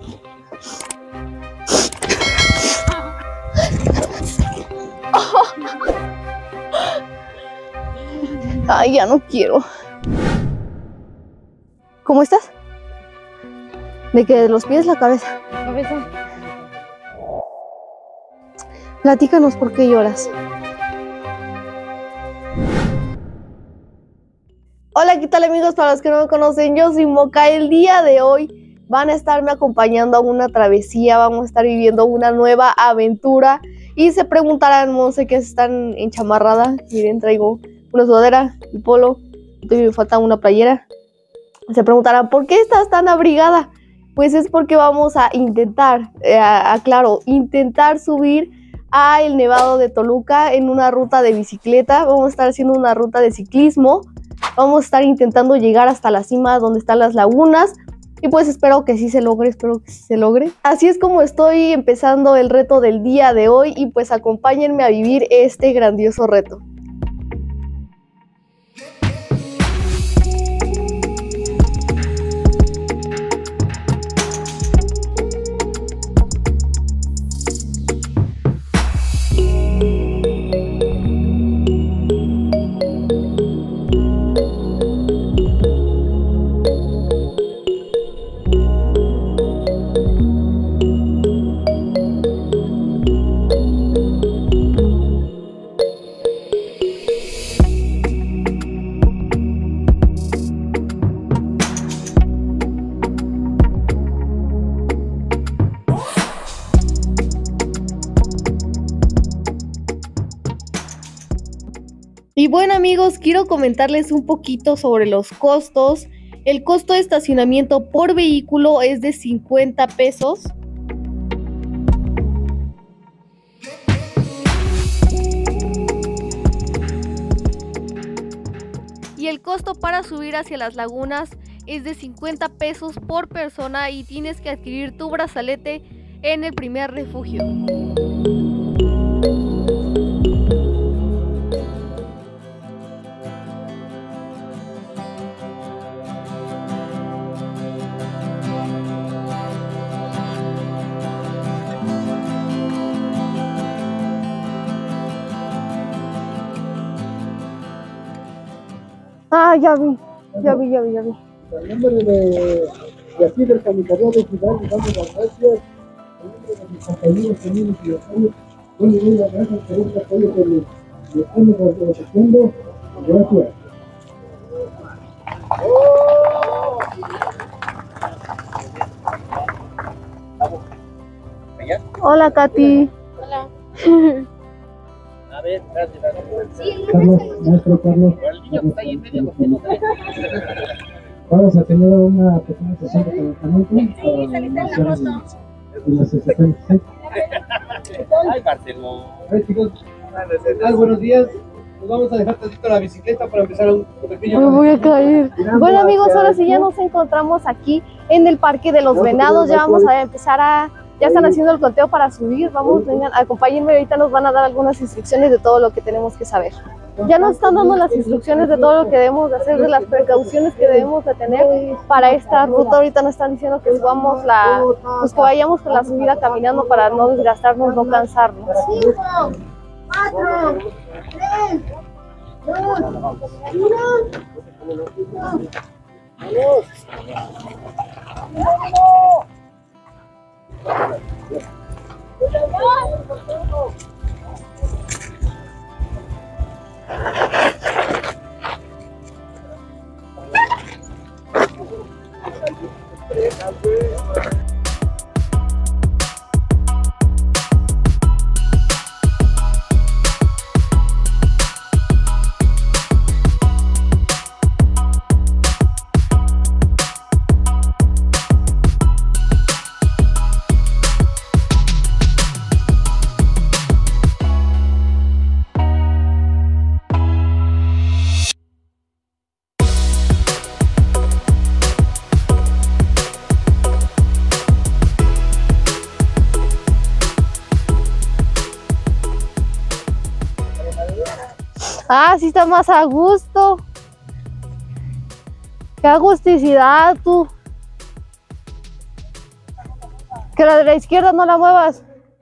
Ay, ya no quiero. ¿Cómo estás? ¿De qué? ¿De los pies, la cabeza? Cabeza. Platícanos por qué lloras. Hola, ¿qué tal amigos? Para los que no me conocen, yo soy Moca. El día de hoy van a estarme acompañando a una travesía, vamos a estar viviendo una nueva aventura. Y se preguntarán, Monse, ¿qué están enchamarrada? Miren, traigo una sudadera, el polo, me falta una playera. Se preguntarán, ¿por qué estás tan abrigada? Pues es porque vamos a intentar, intentar subir a el Nevado de Toluca en una ruta de bicicleta. Vamos a estar haciendo una ruta de ciclismo. Vamos a estar intentando llegar hasta la cima donde están las lagunas. Y pues espero que sí se logre, Así es como estoy empezando el reto del día de hoy y pues acompáñenme a vivir este grandioso reto. Y bueno amigos, quiero comentarles un poquito sobre los costos. El costo de estacionamiento por vehículo es de 50 pesos. Y el costo para subir hacia las lagunas es de 50 pesos por persona y tienes que adquirir tu brazalete en el primer refugio. Ah, ya vi. En nombre de aquí del Comisario de Ciudad, le damos las gracias. En nombre de mis compañeros, amigos y vecinos, muy bien, gracias por este apoyo que le estamos ofreciendo. Gracias. Hola, Katy. Hola. A ver, gracias. Carlos, maestro Carlos. El niño que está ahí en medio, porque no sé. Vamos a tener una pequeña sesión de calentamiento para iniciar las sesiones. Ay, Marcelo. Chicos, buenos días. Nos vamos a dejar tantito la bicicleta para empezar un pequeño. Me voy a caer. Bueno amigos, ahora sí ya nos encontramos aquí en el Parque de los Venados. Ya vamos a empezar a... Ya están haciendo el conteo para subir. Vamos, vengan, acompáñenme. Ahorita nos van a dar algunas instrucciones de todo lo que tenemos que saber. Ya nos están dando las instrucciones de todo lo que debemos de hacer, de las precauciones que debemos de tener para esta ruta. Ahorita nos están diciendo que subamos pues que vayamos con la subida caminando para no desgastarnos, no cansarnos. 5, 4, 3, 2, 1. Ah, sí está más a gusto. Qué agusticidad tú. Que la de la izquierda no la muevas.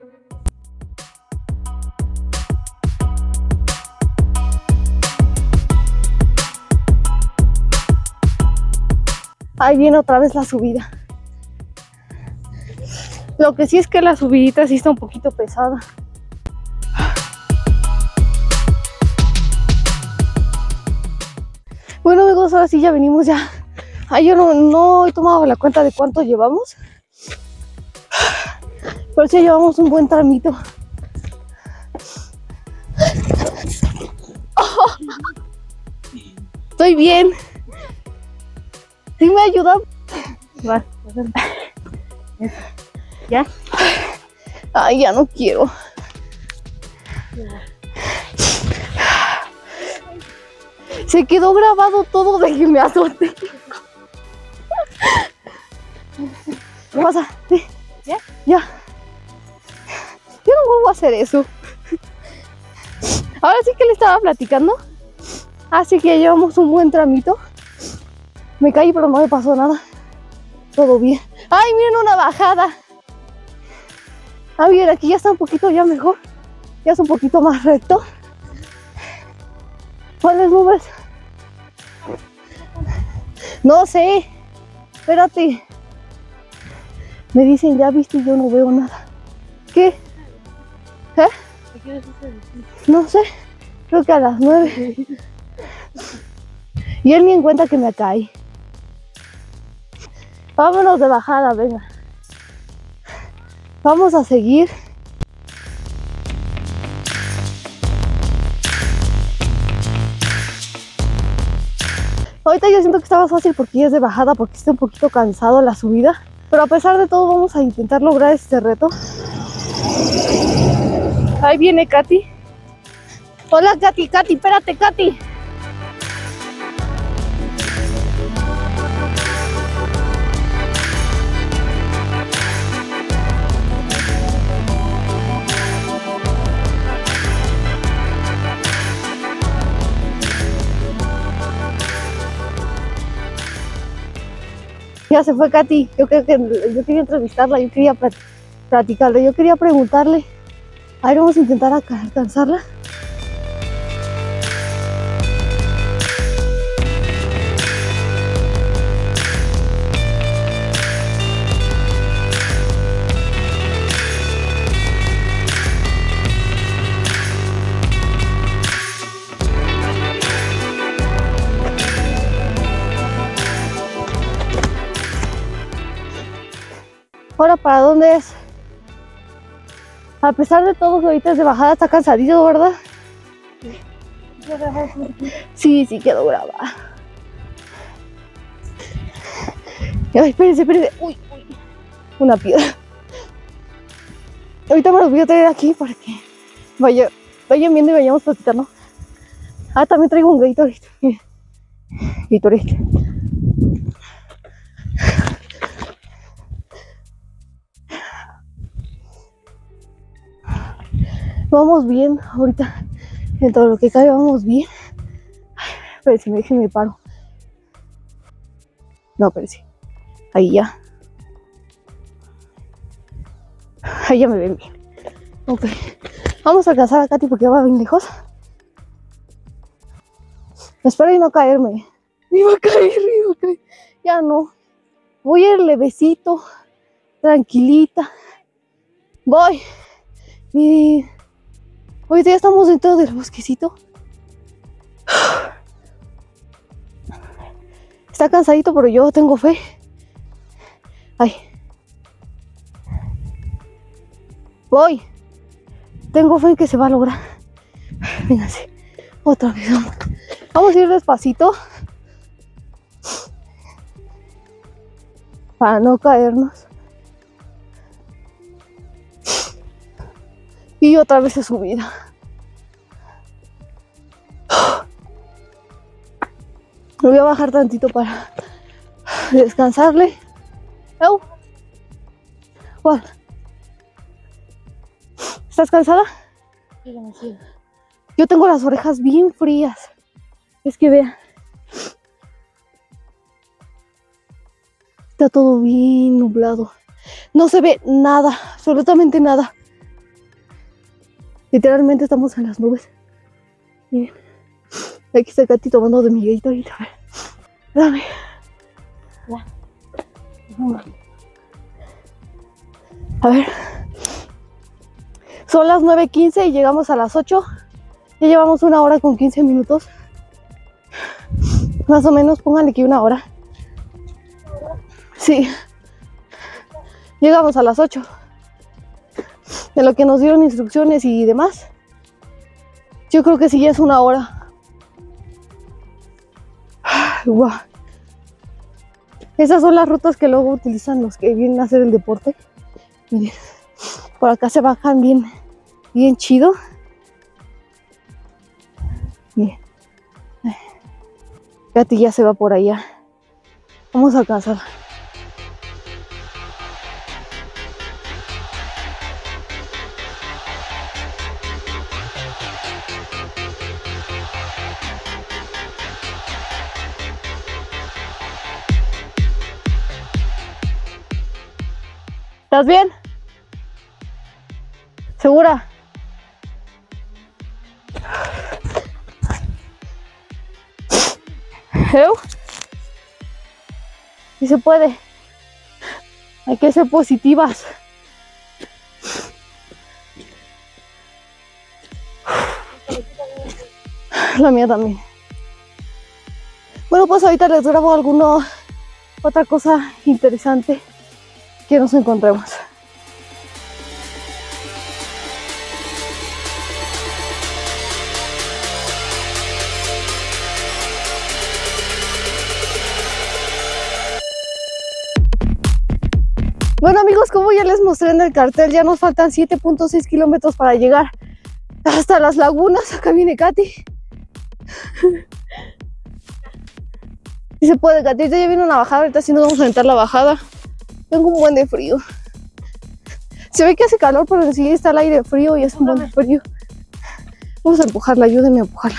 Ahí viene otra vez la subida. Lo que sí es que la subidita sí está un poquito pesada. Bueno amigos, ahora sí ya venimos ya. Ay, yo no he tomado la cuenta de cuánto llevamos. Pero sí llevamos un buen tramito. Oh, estoy bien. ¿Sí me ayuda? Va. ¿Ya? Ay, ya no quiero. Se quedó grabado todo de que me azoté. ¿Qué pasa? ¿Sí? ¿Ya? Ya. Yo no vuelvo a hacer eso. Ahora sí que le estaba platicando. Así que llevamos un buen tramito. Me caí, pero no me pasó nada. Todo bien. ¡Ay, miren una bajada! Ah, miren, aquí ya está un poquito ya mejor. Ya es un poquito más recto. ¿Cuáles nubes? No sé. Espérate. Me dicen, ya viste, yo no veo nada. ¿Qué? ¿Eh? No sé. Creo que a las 9. Y él ni en cuenta que me caí. Vámonos de bajada, venga. Vamos a seguir. Ahorita yo siento que está más fácil porque ya es de bajada, porque está un poquito cansado la subida. Pero a pesar de todo vamos a intentar lograr este reto. Ahí viene Katy. Hola Katy, espérate Katy. Ya se fue Katy. Yo creo que yo quería entrevistarla, yo quería platicarle, yo quería preguntarle. A ver, vamos a intentar alcanzarla. Ahora, ¿para dónde es? A pesar de todo, que ahorita es de bajada, está cansadito, ¿verdad? Sí, quedó grabada. Ay, espérense. Uy. Una piedra. Ahorita me los voy a traer aquí para que vayan viendo y vayamos platicando. Ah, también traigo un Gatorade. Gatorade. Vamos bien, ahorita dentro de lo que cae vamos bien. Espérense, déjenme paro. No, espérense. Ahí ya. Ahí ya me ven bien. Ok. Vamos a alcanzar a Katy porque va bien lejos. Espero y no caerme. Me iba a caer. Ya no. Voy a ir levecito. Tranquilita. Voy. Miren. Ahorita ya estamos dentro del bosquecito. Está cansadito, pero yo tengo fe. Ay. Voy. Tengo fe en que se va a lograr. Vénganse. Otra vez. Vamos a ir despacito. Para no caernos. Y otra vez es subida. Me voy a bajar tantito para descansarle. ¿Cuál? ¿Estás cansada? Yo tengo las orejas bien frías. Es que vean. Está todo bien nublado. No se ve nada, absolutamente nada. Literalmente estamos en las nubes. Miren, aquí está Katy tomando de mi Gatorade. A ver, dame. Ya. A ver. Son las 9:15 y llegamos a las 8. Ya llevamos 1 hora con 15 minutos. Más o menos, pónganle aquí 1 hora. Sí. Llegamos a las 8. De lo que nos dieron instrucciones y demás. Yo creo que sí ya es 1 hora. Wow. Esas son las rutas que luego utilizan los que vienen a hacer el deporte. Miren, por acá se bajan bien chido. Miren. Katy ya se va por allá. Vamos a alcanzar. ¿Estás bien? ¿Segura? Sí se puede. Hay que ser positivas. La mía también. Bueno, pues ahorita les grabo otra cosa interesante que nos encontremos. Bueno amigos, como ya les mostré en el cartel, ya nos faltan 7.6 kilómetros para llegar hasta las lagunas. Acá viene Katy. Si se puede, Katy, ya viene una bajada, ahorita sí nos vamos a aventar la bajada. Tengo un buen de frío. Se ve que hace calor, pero en sí está el aire frío y es un buen de frío. Vamos a empujarla, ayúdenme a empujarla.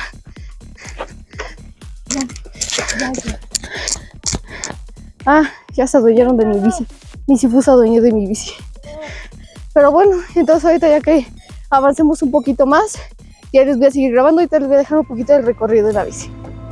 Ah, ya se adueñaron de mi bici. Ni si fuese dueño de mi bici. Pero bueno, entonces ahorita ya que avancemos un poquito más, ya les voy a seguir grabando y te les voy a dejar un poquito del recorrido de la bici.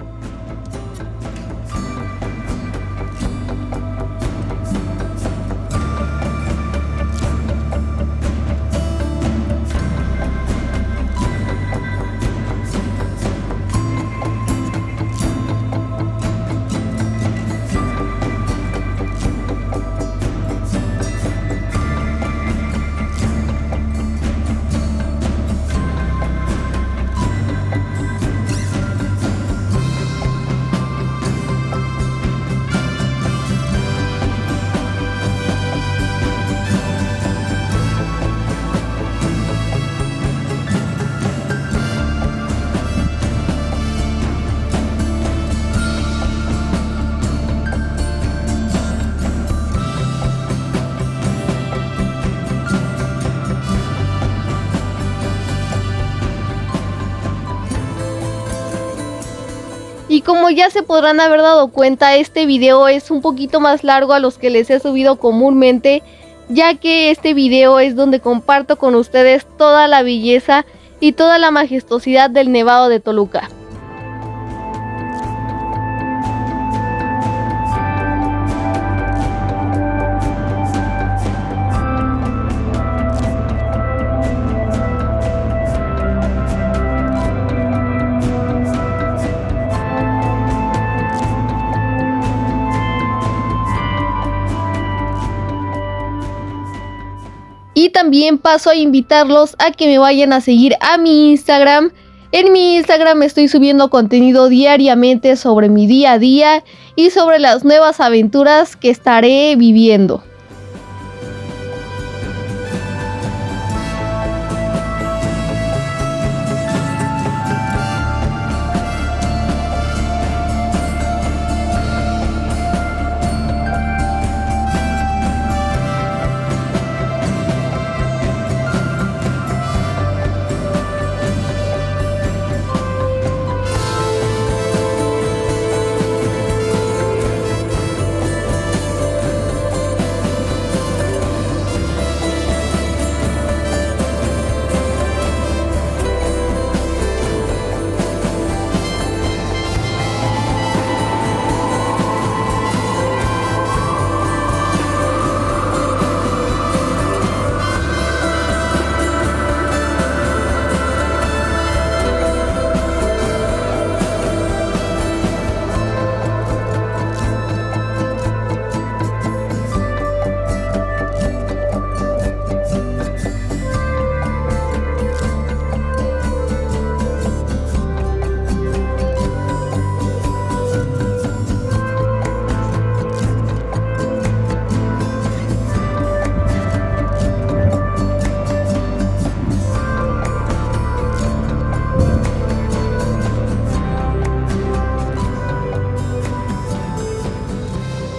Y como ya se podrán haber dado cuenta, este video es un poquito más largo a los que les he subido comúnmente, ya que este video es donde comparto con ustedes toda la belleza y toda la majestuosidad del Nevado de Toluca. Y también paso a invitarlos a que me vayan a seguir a mi Instagram. En mi Instagram estoy subiendo contenido diariamente sobre mi día a día y sobre las nuevas aventuras que estaré viviendo.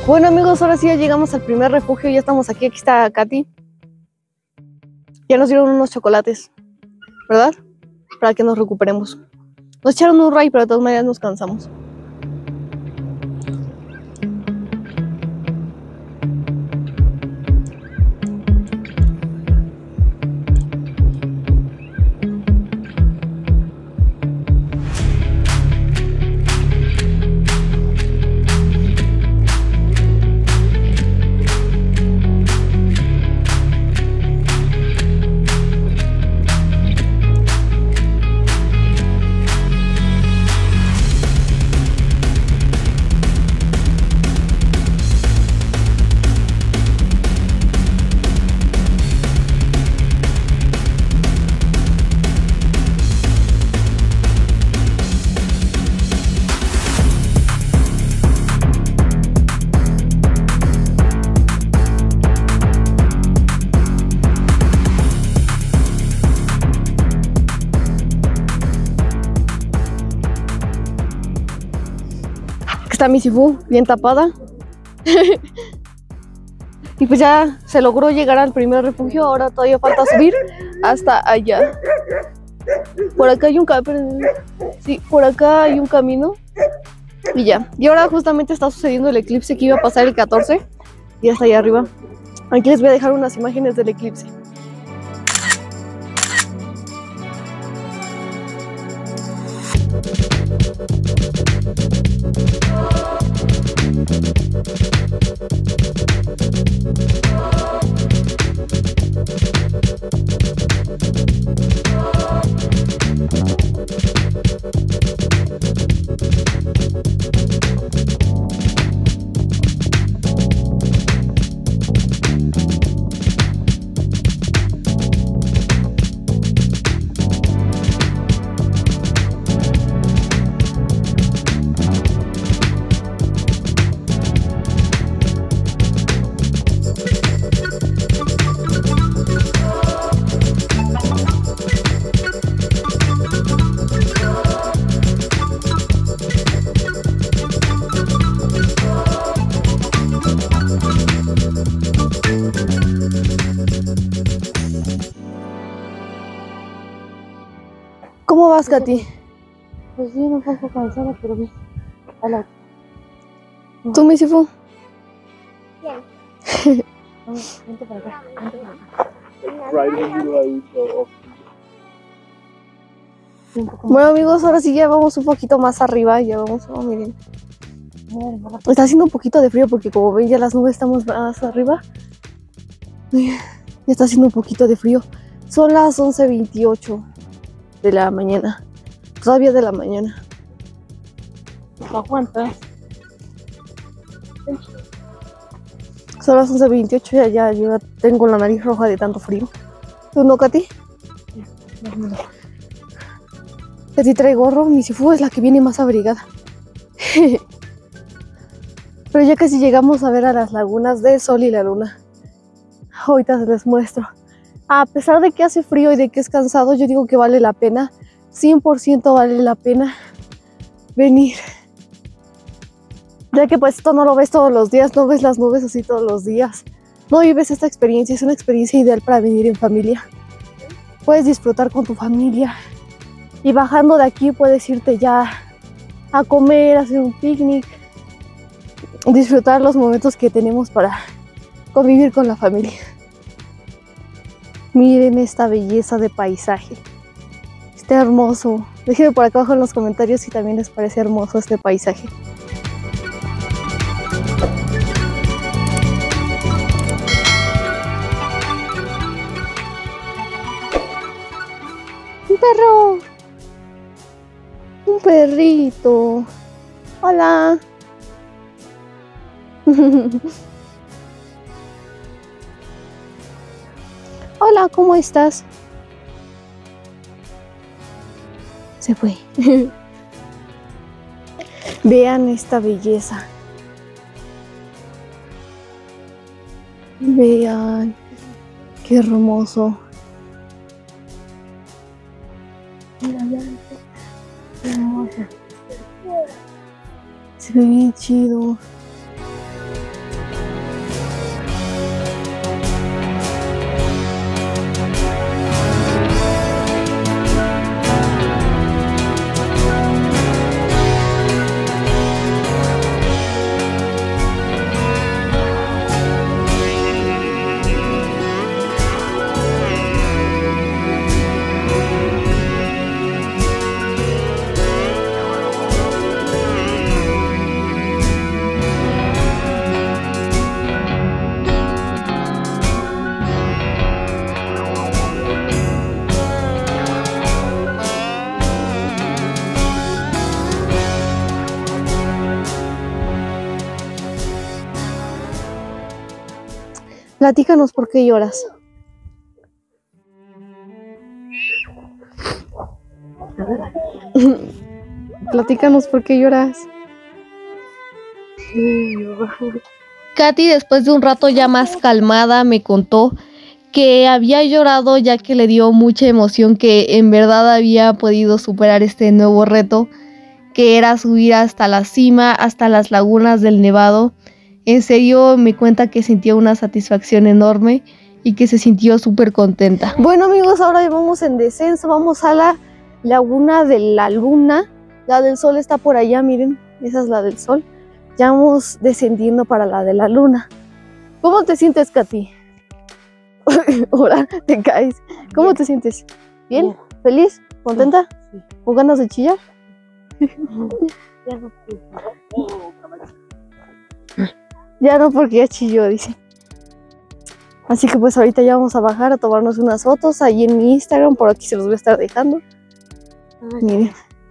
Bueno amigos, ahora sí ya llegamos al primer refugio, ya estamos aquí, aquí está Katy. Ya nos dieron unos chocolates, ¿verdad? Para que nos recuperemos. Nos echaron un ray, pero de todas maneras nos cansamos. Está mi Sifu bien tapada. Y pues ya se logró llegar al primer refugio. Ahora todavía falta subir hasta allá. Por acá hay un sí, por acá hay un camino. Y ya. Y ahora justamente está sucediendo el eclipse que iba a pasar el 14. Y hasta allá arriba. Aquí les voy a dejar unas imágenes del eclipse. ¿Cómo vas, Katy? Pues bien, un poco cansada, pero bien. Hola. ¿Tú, mi Sifu? Vente para acá, vente para acá. Bueno amigos, ahora sí ya vamos un poquito más arriba. Ya vamos, oh, miren. Está haciendo un poquito de frío porque como ven ya las nubes estamos más arriba. Ya está haciendo un poquito de frío. Son las 11:28 de la mañana. Todavía de la mañana. Aguanta. Son las 11:28 ya yo tengo la nariz roja de tanto frío. ¿Tú no, Katy? Katy trae gorro, mi Sifu es la que viene más abrigada. Pero ya casi llegamos a ver a las lagunas del Sol y la Luna. Ahorita les muestro. A pesar de que hace frío y de que es cansado, yo digo que vale la pena. 100% vale la pena venir. Ya que pues esto no lo ves todos los días, no ves las nubes así todos los días. No vives esta experiencia, es una experiencia ideal para venir en familia. Puedes disfrutar con tu familia. Y bajando de aquí puedes irte ya a comer, a hacer un picnic. Disfrutar los momentos que tenemos para convivir con la familia. Miren esta belleza de paisaje. Está hermoso. Déjenme por acá abajo en los comentarios si también les parece hermoso este paisaje. ¡Un perro! ¡Un perrito! ¡Hola! Hola, ¿cómo estás? Se fue. Vean esta belleza. Vean. Qué hermoso. Mira, vean. Qué hermoso. Se ve bien chido. Platícanos por qué lloras. Platícanos por qué lloras. Katy, después de un rato ya más calmada, me contó que había llorado ya que le dio mucha emoción, que en verdad había podido superar este nuevo reto, que era subir hasta la cima, hasta las lagunas del Nevado. En serio, me cuenta que sintió una satisfacción enorme y que se sintió súper contenta. Bueno amigos, ahora ya vamos en descenso, vamos a la laguna de la Luna. La del Sol está por allá, miren, esa es la del Sol. Ya vamos descendiendo para la de la Luna. ¿Cómo te sientes, Katy? Ahora te caes. ¿Cómo te sientes? ¿Bien? Bien. ¿Feliz? ¿Contenta? Sí. ¿Con ganas de chillar? Ya no puedo. Ya no, porque ya chilló, dice. Así que pues ahorita ya vamos a bajar a tomarnos unas fotos ahí en mi Instagram. Por aquí se los voy a estar dejando. Ay, Miren.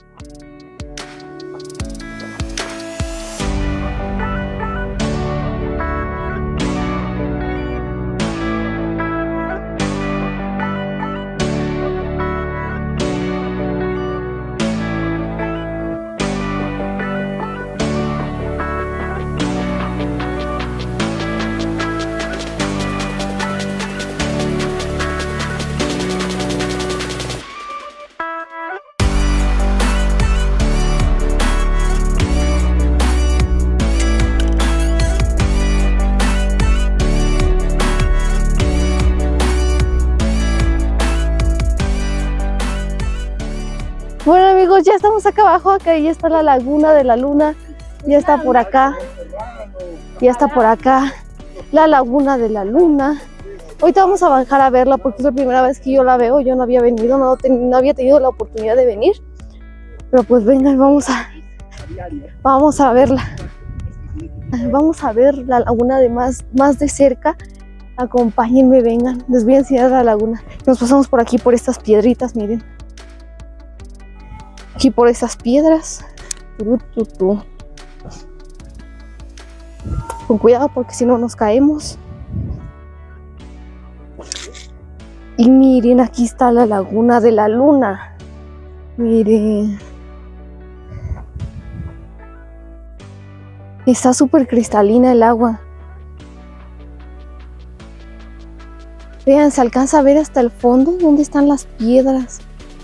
Bueno amigos, ya estamos acá abajo, acá ya está la laguna de la Luna, ya está por acá, ya está por acá, la laguna de la Luna. Ahorita vamos a bajar a verla porque es la primera vez que yo la veo, yo no había venido, no había tenido la oportunidad de venir, pero pues vengan, vamos a verla, vamos a ver la laguna de más de cerca. Acompáñenme, vengan, les voy a enseñar la laguna. Nos pasamos por aquí, por estas piedritas, miren. Aquí por esas piedras. Con cuidado porque si no nos caemos. Y miren, aquí está la laguna de la Luna. Miren. Está súper cristalina el agua. Vean, se alcanza a ver hasta el fondo donde están las piedras.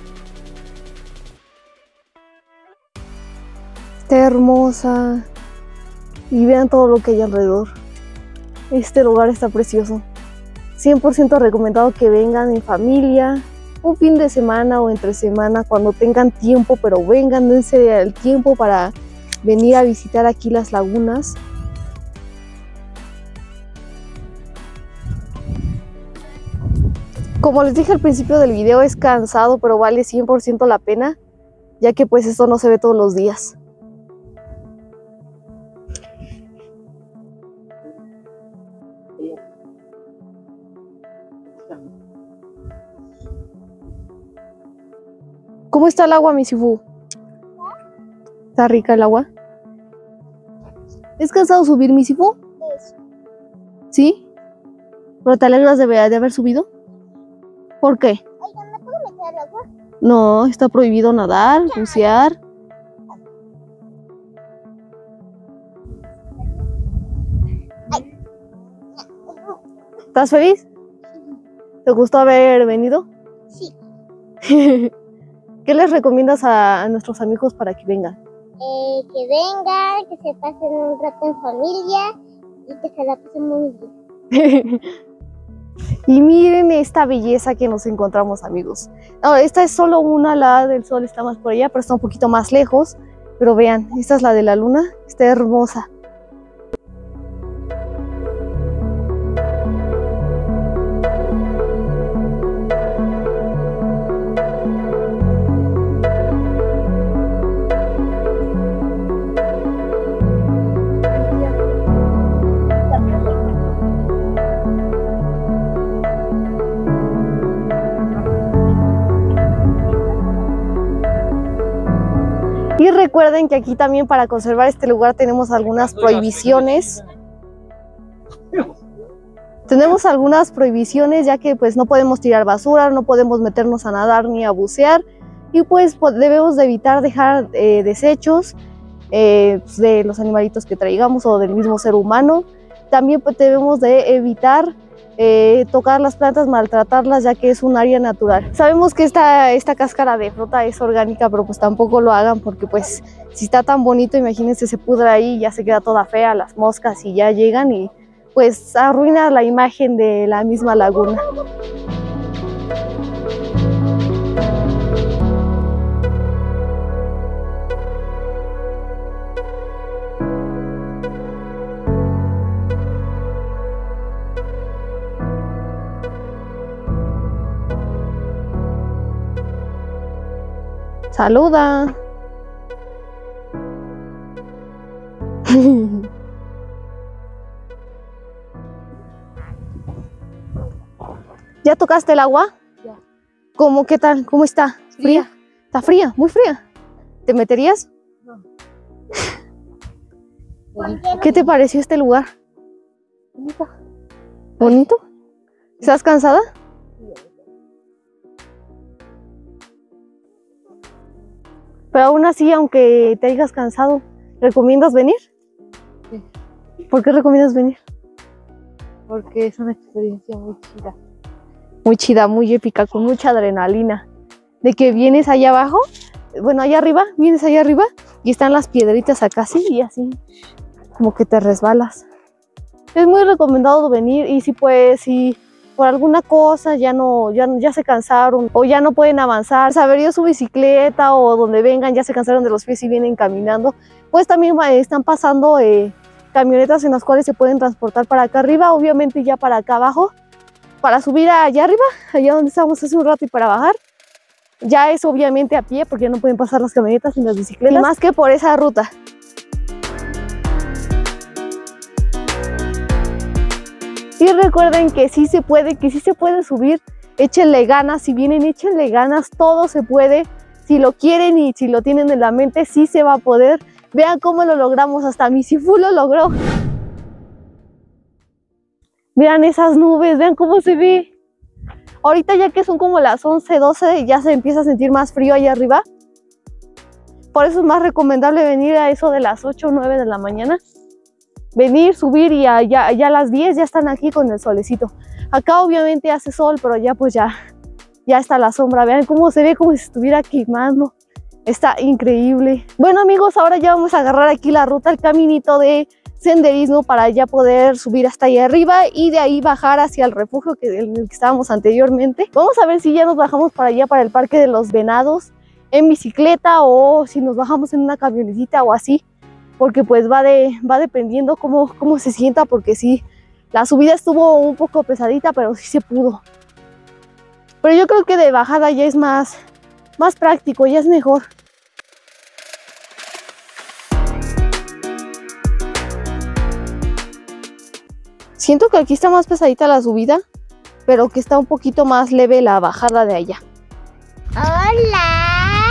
Está hermosa. Y vean todo lo que hay alrededor. Este lugar está precioso. 100% recomendado que vengan en familia, un fin de semana o entre semana, cuando tengan tiempo, pero vengan, dense el tiempo para venir a visitar aquí las lagunas. Como les dije al principio del video, es cansado, pero vale 100% la pena, ya que pues esto no se ve todos los días. ¿Cómo está el agua, mi Sifu? ¿Está rica el agua? ¿Es cansado subir, mi Sifu? ¿Sí? ¿Pero te alegras de haber subido? ¿Por qué? Oiga, ¿me puedo meter al agua? No, está prohibido nadar, bucear. ¿Estás feliz? ¿Te gustó haber venido? Sí. ¿Qué les recomiendas a nuestros amigos para que vengan? Que vengan, que se pasen un rato en familia y que se la pasen muy bien. Y miren esta belleza que nos encontramos, amigos. Ahora, esta es solo una, la del Sol está más por allá, pero está un poquito más lejos. Pero vean, esta es la de la Luna, está hermosa. Y recuerden que aquí también para conservar este lugar tenemos algunas prohibiciones. Tenemos algunas prohibiciones, ya que pues no podemos tirar basura, no podemos meternos a nadar ni a bucear, y pues debemos de evitar dejar desechos de los animalitos que traigamos o del mismo ser humano. También pues, debemos de evitar tocar las plantas, maltratarlas, ya que es un área natural. Sabemos que esta cáscara de fruta es orgánica, pero pues tampoco lo hagan, porque pues si está tan bonito, imagínense, se pudra ahí, ya se queda toda fea, las moscas y ya llegan y pues arruina la imagen de la misma laguna. Saluda. ¿Ya tocaste el agua? Ya. ¿Cómo, qué tal? ¿Cómo está? ¿Fría? ¿Está fría? ¿Muy fría? ¿Te meterías? No. ¿Qué te pareció este lugar? Bonito. ¿Bonito? ¿Estás cansada? Pero aún así, aunque te hayas cansado, ¿recomiendas venir? Sí. ¿Por qué recomiendas venir? Porque es una experiencia muy chida. Muy chida, muy épica, con mucha adrenalina. De que vienes allá abajo, bueno, allá arriba, vienes allá arriba y están las piedritas acá así y así, como que te resbalas. Es muy recomendado venir, y si pues, si por alguna cosa ya se cansaron o ya no pueden avanzar, se averió su bicicleta o donde vengan ya se cansaron de los pies y vienen caminando, pues también están pasando camionetas en las cuales se pueden transportar para acá arriba, obviamente ya para acá abajo, para subir allá arriba, allá donde estábamos hace un rato, y para bajar. Ya es obviamente a pie, porque ya no pueden pasar las camionetas ni las bicicletas, y más que por esa ruta. Y recuerden que sí se puede, subir, échenle ganas, si vienen échenle ganas, todo se puede, si lo quieren y si lo tienen en la mente, sí se va a poder. Vean cómo lo logramos, hasta mi Sifu lo logró. Vean esas nubes, vean cómo se ve. Ahorita ya que son como las 11, 12, ya se empieza a sentir más frío allá arriba. Por eso es más recomendable venir a eso de las 8 o 9 de la mañana. Venir, subir, y allá a las 10 ya están aquí con el solecito. Acá obviamente hace sol, pero ya pues ya está la sombra. Vean cómo se ve, como si se estuviera quemando. Está increíble. Bueno amigos, ahora ya vamos a agarrar aquí la ruta, el caminito de senderismo, para ya poder subir hasta allá arriba y de ahí bajar hacia el refugio en el que estábamos anteriormente. Vamos a ver si ya nos bajamos para allá, para el Parque de los Venados, en bicicleta, o si nos bajamos en una camionetita o así, porque pues va dependiendo cómo se sienta, porque sí, la subida estuvo un poco pesadita, pero sí se pudo. Pero yo creo que de bajada ya es más práctico, ya es mejor. Siento que aquí está más pesadita la subida, pero que está un poquito más leve la bajada de allá. Hola.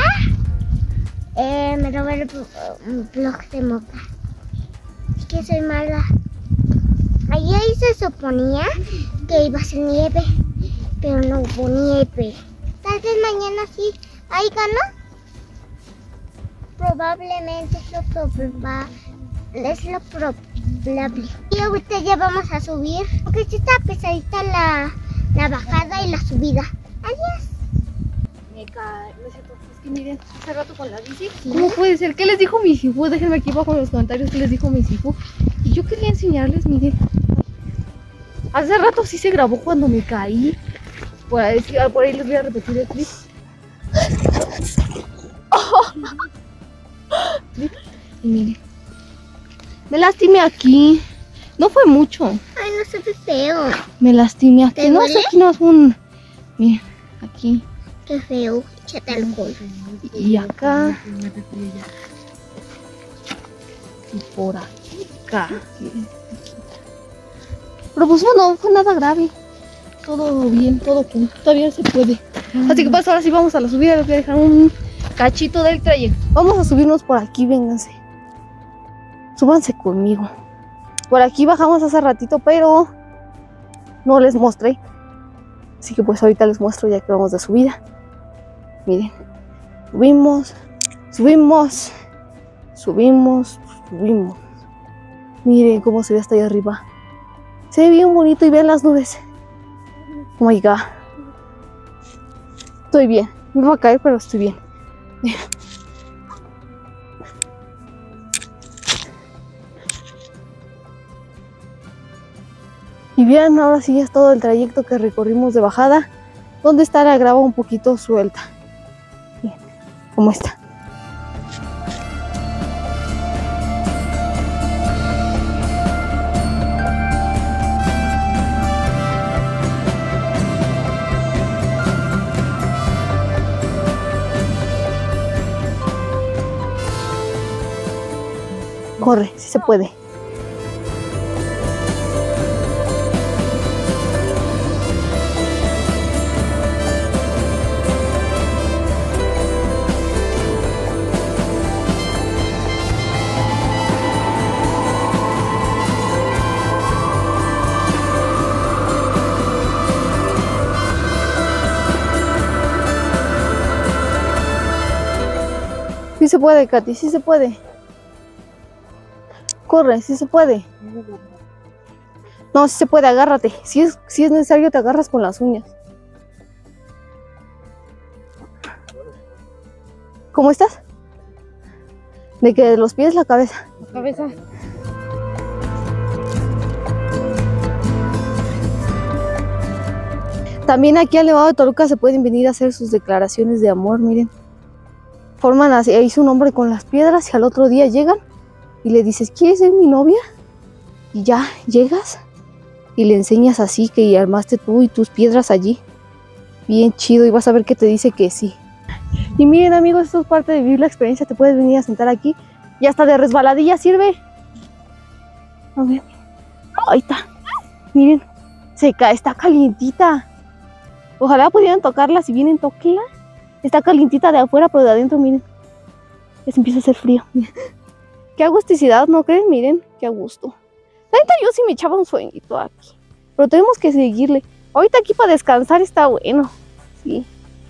Me robé el blog de Moca. Es que soy mala. Ayer se suponía que iba a ser nieve, pero no hubo nieve. Tal vez mañana sí haya, ¿no? Probablemente es lo probable. Y ahorita ya vamos a subir, porque sí está pesadita la bajada y la subida. Adiós. Me cae, no sé, es que miren, hace rato con la bici. ¿Cómo puede ser? ¿Qué les dijo mi Sifu? Déjenme aquí abajo en los comentarios qué les dijo mi Sifu. Y yo quería enseñarles, miren. Hace rato sí se grabó cuando me caí. Por ahí les voy a repetir el clip. Y miren, me lastimé aquí. No fue mucho. Ay, no se ve feo. Me lastimé aquí. ¿Te No duele? sé, aquí no es un... Miren, aquí. Qué feo. Échate alcohol. Y acá. Y por acá. Miren. Pero pues no fue nada grave. Todo bien, todo cool. Todavía se puede. Así que pues ahora sí vamos a la subida. Les voy a dejar un cachito del trayecto. Vamos a subirnos por aquí, vénganse. Súbanse conmigo. Por aquí bajamos hace ratito, pero no les mostré. Así que pues ahorita les muestro ya que vamos de subida. Miren, subimos, subimos, subimos, subimos. Miren cómo se ve hasta allá arriba. Se ve bien bonito y vean las nubes. Oh my god. Estoy bien. Me voy a caer, pero estoy bien. Y vean, ahora sí es todo el trayecto que recorrimos de bajada, donde está la grava un poquito suelta. Miren cómo está. Corre, sí se puede. Sí se puede, Katy, sí se puede. Corre, sí se puede. No, sí se puede, agárrate. Si es necesario, te agarras con las uñas. ¿Cómo estás? De que de los pies la cabeza. La cabeza. También aquí al Nevado de Toluca se pueden venir a hacer sus declaraciones de amor, miren. Forman así, ahí su nombre con las piedras y al otro día llegan y le dices, ¿quieres ser mi novia? Y ya llegas y le enseñas así que armaste tú y tus piedras allí. Bien chido, y vas a ver que te dice que sí. Y miren amigos, esto es parte de vivir la experiencia. Te puedes venir a sentar aquí y hasta de resbaladilla sirve. A ver, ahí está. Miren, está calientita. Ojalá pudieran tocarla. Si vienen, tóquenla. Está calientita de afuera, pero de adentro, miren. Ya se empieza a hacer frío. Qué agusticidad, ¿no creen? Miren, qué a gusto. La neta, yo sí me echaba un sueñito aquí. Pero tenemos que seguirle. Ahorita aquí para descansar está bueno. Sí.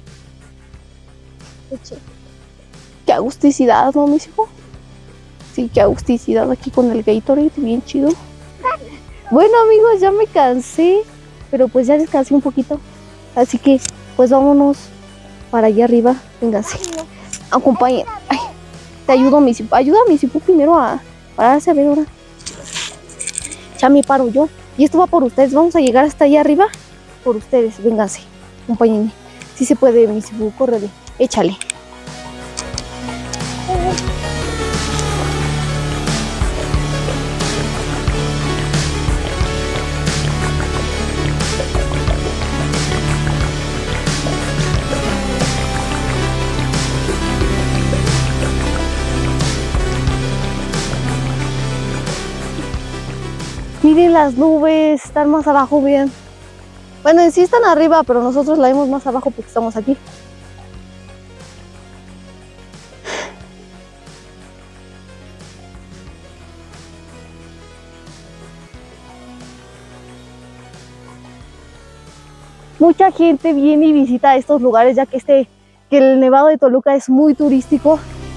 Qué agusticidad, ¿no, mis hijos? Sí, qué agusticidad aquí con el Gatorade, bien chido. Bueno, amigos, ya me cansé. Pero pues ya descansé un poquito. Así que, pues vámonos para allá arriba. Vénganse. Acompañen. Ay, te ayudo, mi Sipu. Ayuda a mi Sipu primero a pararse. A ver ahora. Ya me paro yo. Y esto va por ustedes. Vamos a llegar hasta allá arriba. Por ustedes. Vénganse. Acompáñenme. Si se puede, mi Sipu. Córrele. Échale. Miren las nubes, están más abajo, bien. Bueno, en sí están arriba, pero nosotros la vemos más abajo porque estamos aquí. Mucha gente viene y visita estos lugares, ya que el Nevado de Toluca es muy turístico.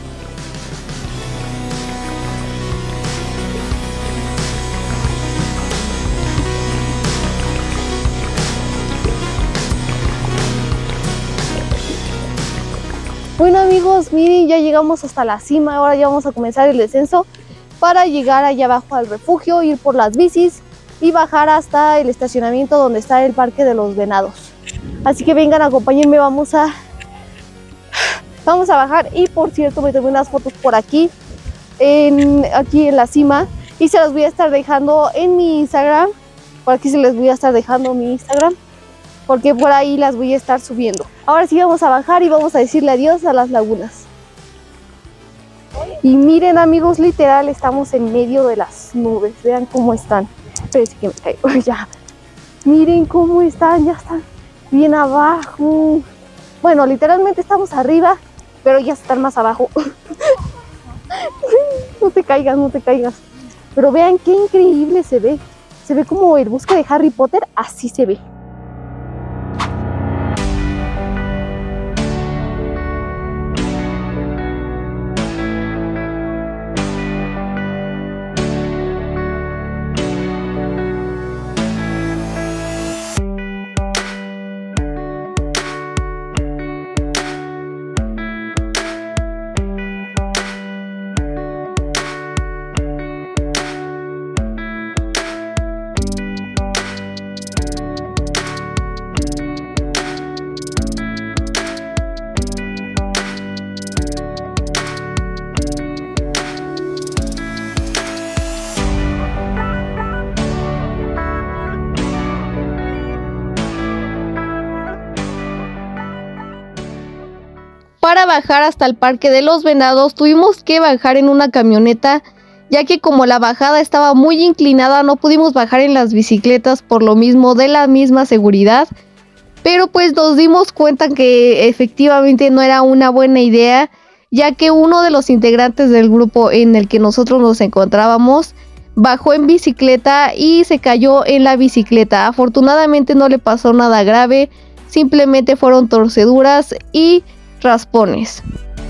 Bueno amigos, miren, ya llegamos hasta la cima. Ahora ya vamos a comenzar el descenso para llegar allá abajo al refugio, ir por las bicis y bajar hasta el estacionamiento donde está el Parque de los Venados. Así que vengan, acompáñenme, vamos a bajar. Y por cierto, me tomé unas fotos por aquí, aquí en la cima, y se las voy a estar dejando en mi Instagram. Por aquí se les voy a estar dejando mi Instagram, porque por ahí las voy a estar subiendo. Ahora sí vamos a bajar y vamos a decirle adiós a las lagunas. Y miren amigos, literal estamos en medio de las nubes. Vean cómo están. Espérense que me caigo ya. Miren cómo están, ya están bien abajo. Bueno, literalmente estamos arriba, pero ya están más abajo. No te caigas, no te caigas. Pero vean qué increíble se ve se ve como el bosque de Harry Potter, así se ve. Para bajar hasta el Parque de los Venados tuvimos que bajar en una camioneta, ya que como la bajada estaba muy inclinada no pudimos bajar en las bicicletas por lo mismo de la misma seguridad. Pero pues nos dimos cuenta que efectivamente no era una buena idea, ya que uno de los integrantes del grupo en el que nosotros nos encontrábamos bajó en bicicleta y se cayó en la bicicleta. Afortunadamente no le pasó nada grave, simplemente fueron torceduras y raspones.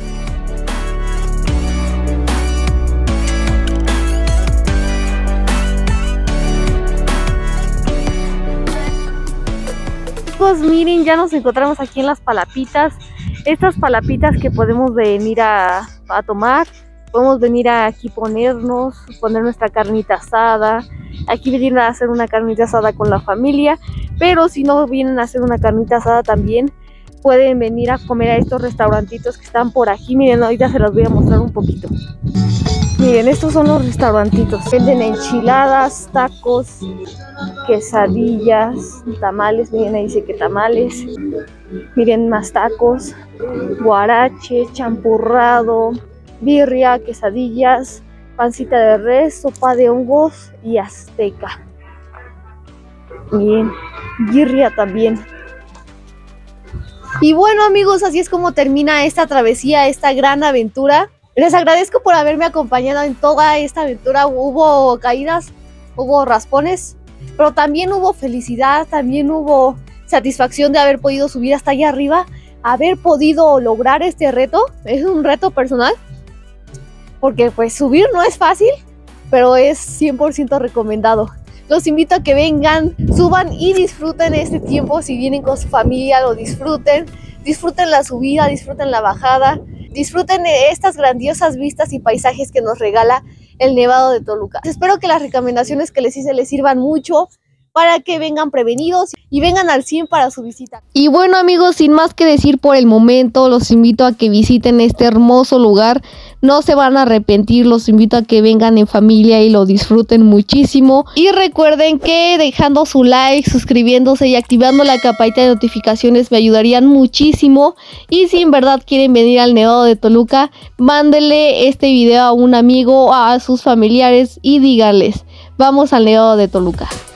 Pues miren, ya nos encontramos aquí en las palapitas. Estas palapitas que podemos venir a tomar. Podemos venir a aquí poner nuestra carnita asada. Aquí venir a hacer una carnita asada con la familia. Pero si no vienen a hacer una carnita asada también pueden venir a comer a estos restaurantitos que están por aquí. Miren, ahorita se los voy a mostrar un poquito. Miren, estos son los restaurantitos. Venden enchiladas, tacos, quesadillas, tamales. Miren, ahí dice que tamales. Miren, más tacos, guarache, champurrado, birria, quesadillas, pancita de res, sopa de hongos y azteca. Miren, birria también. Y bueno amigos, así es como termina esta travesía, esta gran aventura. Les agradezco por haberme acompañado en toda esta aventura. Hubo caídas, hubo raspones, pero también hubo felicidad, también hubo satisfacción de haber podido subir hasta allá arriba, haber podido lograr este reto. Es un reto personal, porque pues subir no es fácil, pero es 100% recomendado. Los invito a que vengan, suban y disfruten este tiempo. Si vienen con su familia, lo disfruten. Disfruten la subida, disfruten la bajada. Disfruten de estas grandiosas vistas y paisajes que nos regala el Nevado de Toluca. Espero que las recomendaciones que les hice les sirvan mucho para que vengan prevenidos y vengan al 100 para su visita. Y bueno amigos, sin más que decir por el momento, los invito a que visiten este hermoso lugar. No se van a arrepentir, los invito a que vengan en familia y lo disfruten muchísimo. Y recuerden que dejando su like, suscribiéndose y activando la campanita de notificaciones me ayudarían muchísimo. Y si en verdad quieren venir al Nevado de Toluca, mándenle este video a un amigo, a sus familiares y díganles, vamos al Nevado de Toluca.